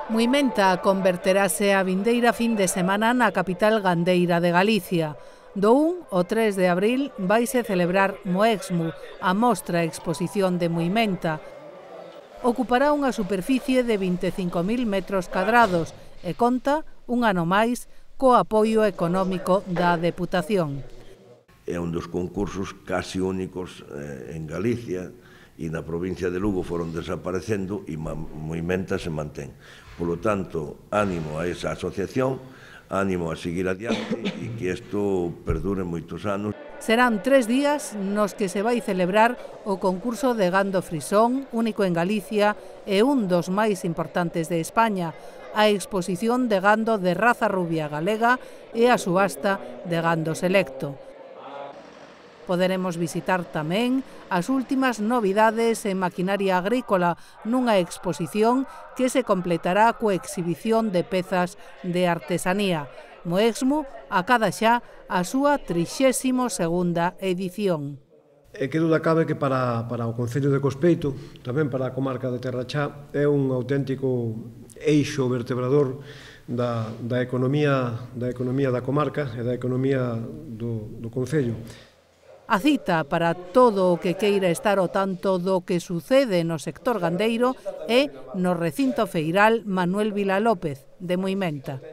Muimenta converterase a vindeira fin de semana na capital gandeira de Galicia. Do 1 ao 3 de abril vaise celebrar Moexmu, a mostra exposición de Muimenta. Ocupará unha superficie de 25.000 metros cadrados e conta, un ano máis, co apoio económico da Deputación. É un dos concursos casi únicos en Galicia e na provincia de Lugo foron desaparecendo e Muimenta se mantén. Polo tanto, ánimo a esa asociación, ánimo a seguir adiante e que isto perdure moitos anos. Serán 3 días nos que se vai celebrar o concurso de gando frisón, único en Galicia e un dos máis importantes de España, a exposición de gando de raza rubia galega e a subasta de gando selecto. Poderemos visitar tamén as últimas novidades en maquinaria agrícola nunha exposición que se completará coa exhibición de pezas de artesanía. Moexmu acada xa a súa 32ª edición. E que duda cabe que para o Concello de Cospeito, tamén para a comarca de Terrachá, é un auténtico eixo vertebrador da economía da comarca e da economía do Concello. A cita para todo o que queira estar ao tanto do que sucede no sector gandeiro é no recinto feiral Manuel Vilalópez, de Muimenta.